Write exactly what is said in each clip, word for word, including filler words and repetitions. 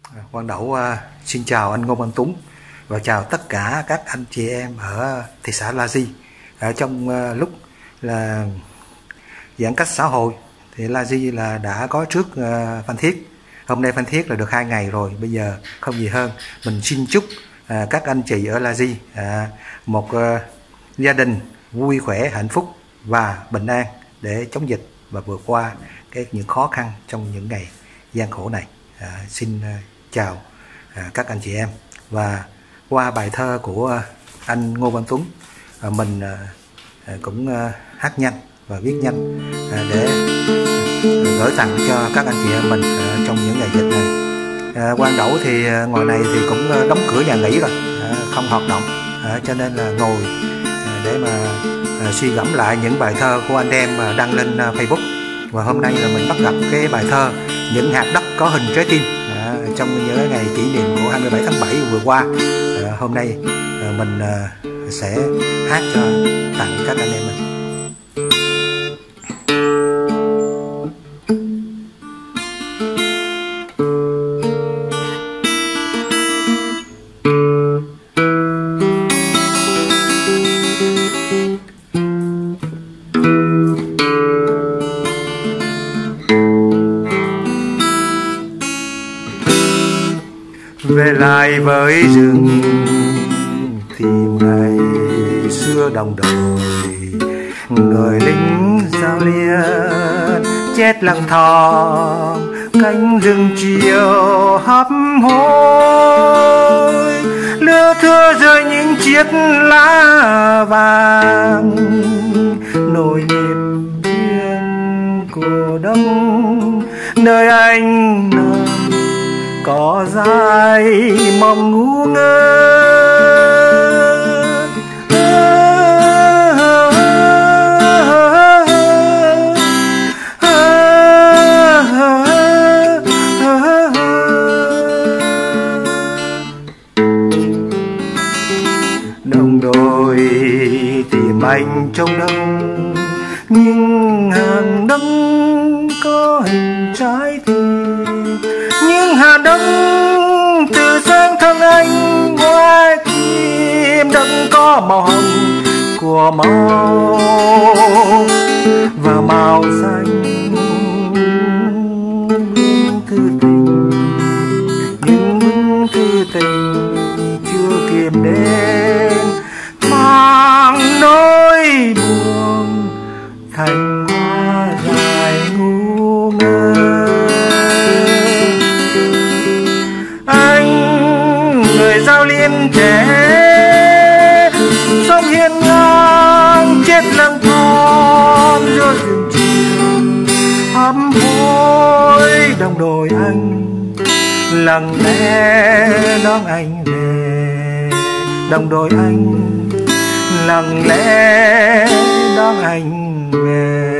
Quang Đậu uh, xin chào anh Ngô Văn Tuấn và chào tất cả các anh chị em ở thị xã La Di. Ở trong uh, lúc là giãn cách xã hội thì La Di là đã có trước uh, Phan Thiết. Hôm nay Phan Thiết là được hai ngày rồi, bây giờ không gì hơn mình xin chúc uh, các anh chị ở La Di uh, một uh, gia đình vui khỏe, hạnh phúc và bình an để chống dịch và vượt qua cái những khó khăn trong những ngày gian khổ này. À, xin uh, chào à, các anh chị em. Và qua bài thơ của uh, anh Ngô Văn Tuấn, uh, mình uh, cũng uh, hát nhanh và viết nhanh uh, để uh, gửi tặng cho các anh chị em mình uh, trong những ngày dịch này. uh, Quang Đậu thì uh, ngoài này thì cũng uh, đóng cửa nhà nghỉ rồi, uh, không hoạt động, uh, cho nên là ngồi uh, để mà uh, suy gẫm lại những bài thơ của anh em uh, đăng lên uh, Facebook. Và hôm nay là mình bắt gặp cái bài thơ Những hạt đất có hình trái tim à, trong những ngày kỷ niệm của hai mươi bảy tháng bảy vừa qua. À, hôm nay à, mình à, sẽ hát cho tặng các anh em mình. Về lại với rừng tìm ngày xưa đồng đội, người lính giao liên chết lặng thầm cánh rừng chiều hấp hối, lưa thưa rơi những chiếc lá vàng nổi niềm riêng của đông nơi anh nằm có dài mong ngu ngơ. Đồng đội tìm anh trong đông, nhưng hàng đông có hình trái tim, nhưng hạt đông từ sáng thân anh ngoài tim đất có màu hồng của máu và màu xanh bức thư tình, những bức thư tình chưa kìm đến mang nỗi buồn thành hoa dài ngu ngơ. Người giao liên trẻ sống hiên ngang chết lặng thom giữa rừng chiều hấp hối, đồng đội anh lặng lẽ đón anh về, đồng đội anh lặng lẽ đón anh về.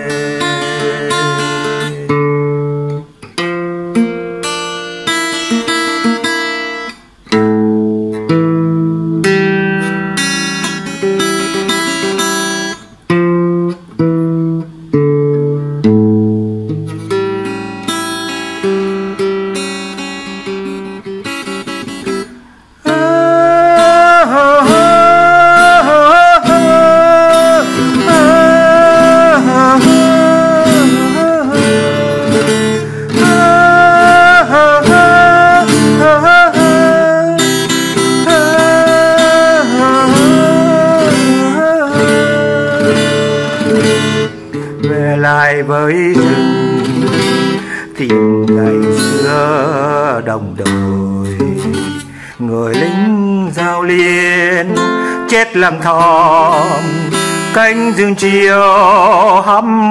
Về lại với rừng tìm ngày xưa đồng đội, người lính giao liên chết lặng thầm cánh rừng chiều hầm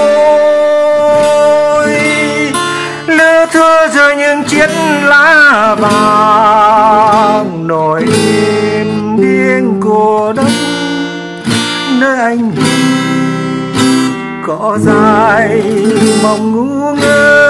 hối, lưa thưa rơi những chiếc lá vàng nổi niềm điên của đất nơi anh có dài mong ngu ngơ.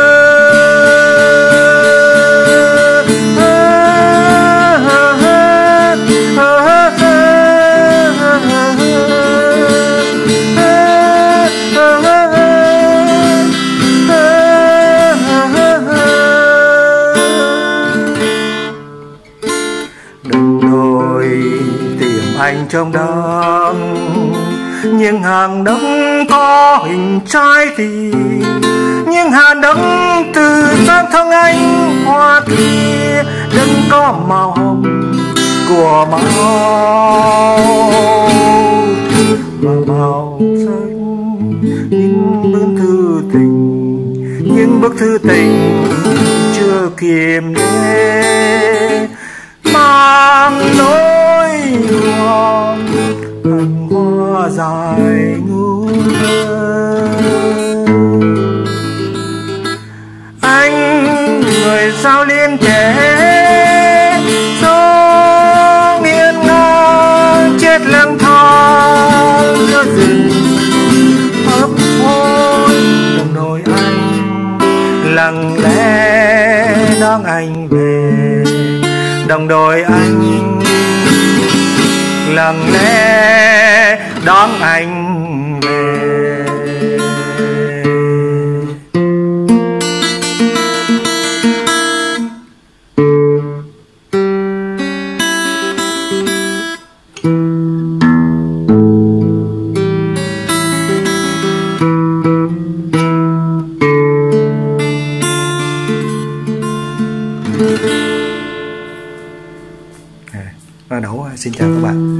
hành trong đêm, những hàng đấng có hình trái tim, những hàng đấng từ gian thân anh hoa kia, đấng có màu hồng của máu và màu xanh. Những bức thư tình, những bức thư tình chưa kiềm chế, mang nỗi buồn cành hoa dài ngu thơ. Anh người sao liên trẻ sống yên ngang chết lang thang giữa rừng ấp hối. Đồng đội anh lặng lẽ đón anh về, đồng đội anh lặng lẽ đón anh về. Đủ, xin chào các bạn.